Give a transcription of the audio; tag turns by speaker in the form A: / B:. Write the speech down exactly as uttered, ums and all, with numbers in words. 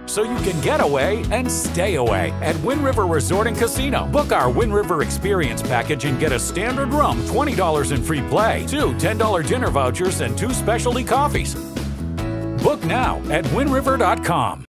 A: so you can get away and stay away at Wind River Resort and Casino. Book our Wind River Experience package and get a standard room, twenty dollars in free play, two ten dollar dinner vouchers, and two specialty coffees. Book now at wind river dot com.